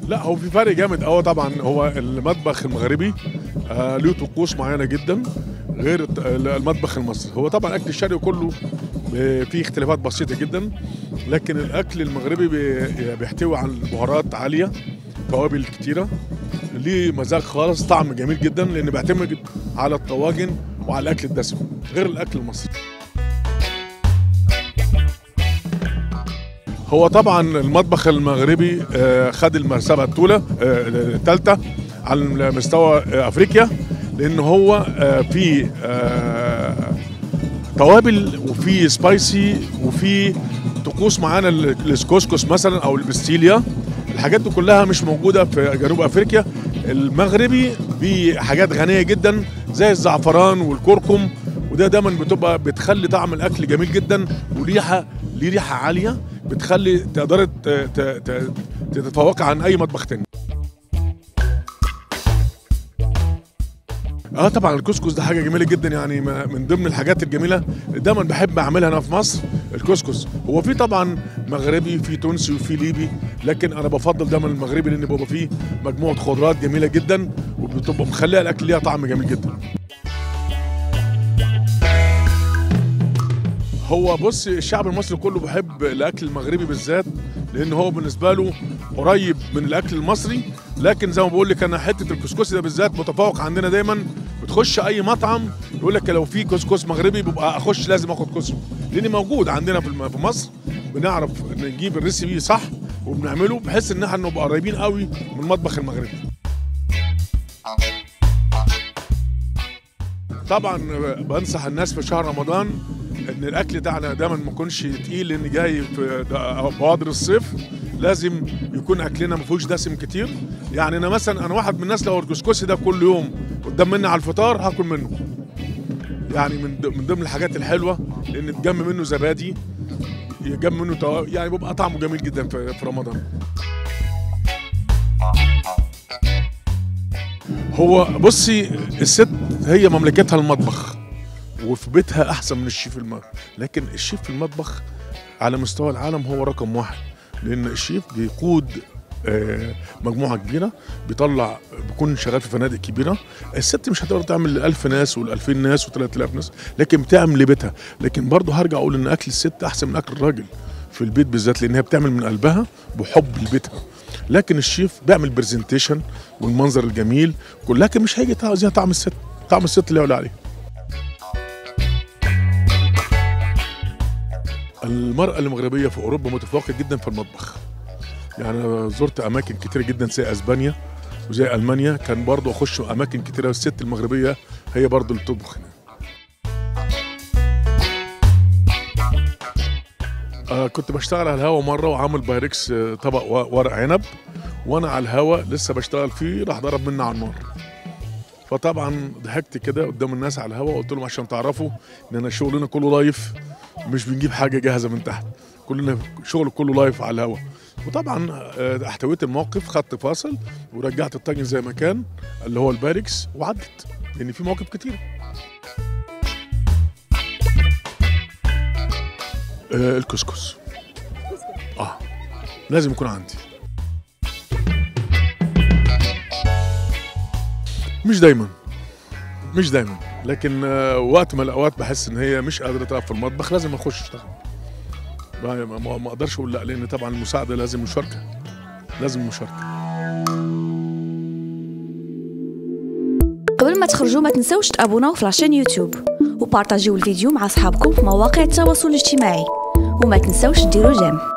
لا هو في فرق جامد قوي طبعا. هو المطبخ المغربي له طقوس معينه جدا غير المطبخ المصري. هو طبعا الاكل الشرقي كله فيه اختلافات بسيطه جدا، لكن الاكل المغربي بيحتوي على بهارات عاليه، توابل كتيره، ليه مزاج خالص، طعم جميل جدا، لان بيعتمد على الطواجن وعلى الاكل الدسم غير الاكل المصري. هو طبعا المطبخ المغربي خد المرتبه الثالثه على مستوى افريقيا، لان هو في توابل وفي سبايسي وفي طقوس معانا الكسكس مثلا او البستيليا. الحاجات دي كلها مش موجوده في جنوب افريقيا. المغربي بحاجات غنيه جدا زي الزعفران والكركم، وده دايما بتخلي طعم الاكل جميل جدا، وريحه ليه ريحه عاليه بتخلي تقدر تتفوق عن اي مطبخ تاني. طبعا الكسكس ده حاجه جميله جدا، يعني من ضمن الحاجات الجميله دايما بحب اعملها انا في مصر. الكسكس هو في طبعا مغربي، في تونسي، وفي ليبي، لكن انا بفضل دايما المغربي لان بيبقى فيه مجموعه خضروات جميله جدا وبتبقى مخليه الاكل ليها طعم جميل جدا. هو بص، الشعب المصري كله بيحب الاكل المغربي بالذات، لان هو بالنسبه له قريب من الاكل المصري. لكن زي ما بقول لك انا، حته الكسكسي ده بالذات متفوق عندنا. دايما بتخش اي مطعم يقول لك لو في كسكس مغربي ببقى اخش لازم اخد كسكس، لان موجود عندنا في مصر. بنعرف نجيب الريسيبي صح وبنعمله بحيث ان احنا نبقى قريبين قوي من المطبخ المغربي. طبعا بنصح الناس في شهر رمضان ان الاكل بتاعنا دايما ما يكونش تقيل، لان جاي في بوادر الصيف لازم يكون اكلنا ما فيهوش دسم كتير. يعني انا مثلا واحد من الناس لو الكسكسي ده كل يوم قدام مني على الفطار هاكل منه، يعني من ضمن الحاجات الحلوه، لان تجمع منه زبادي، يجمع منه يعني بيبقى طعمه جميل جدا في رمضان. هو بصي، الست هي مملكتها المطبخ، وفي بيتها احسن من الشيف المطبخ، لكن الشيف في المطبخ على مستوى العالم هو رقم واحد، لان الشيف بيقود مجموعه كبيره، بيكون شغال في فنادق كبيره. الست مش هتقدر تعمل 1000 ناس وال2000 ناس و3000 ناس، لكن بتعمل لبيتها. لكن برضه هرجع اقول ان اكل الست احسن من اكل الراجل في البيت بالذات، لان هي بتعمل من قلبها بحب لبيتها. لكن الشيف بيعمل برزنتيشن والمنظر الجميل، لكن مش هيجي زي طعم الست. طعم الست اللي يقول عليه. المرأة المغربية في أوروبا متفوقة جدا في المطبخ. يعني أنا زرت أماكن كتيرة جدا زي أسبانيا وزي ألمانيا، كان برضو أخش أماكن كتيرة والست المغربية هي برضو اللي بتطبخ هنا. كنت بشتغل على الهوا مرة وعامل بايركس طبق ورق عنب، وأنا على الهوا لسه بشتغل فيه راح ضرب مني على النار. فطبعا ضحكت كده قدام الناس على الهوا وقلت لهم عشان تعرفوا ان انا شغلنا كله لايف، مش بنجيب حاجه جاهزه من تحت، كلنا شغل كله لايف على الهوا. وطبعا احتويت الموقف، خدت فاصل ورجعت الطاجن زي ما كان اللي هو الباركس، وعدت لان في مواقف كتير. الكسكس لازم يكون عندي. مش دايما، لكن وقت من الاوقات بحس ان هي مش قادره تقف في المطبخ لازم اخش اشتغل. ما اقدرش اقول لا، لان طبعا المساعده لازم مشاركه. قبل ما تخرجوا ما تنسوش تابوناو في لاشين يوتيوب وبارطاجيو الفيديو مع اصحابكم في مواقع التواصل الاجتماعي، وما تنسوش ديروا جيم.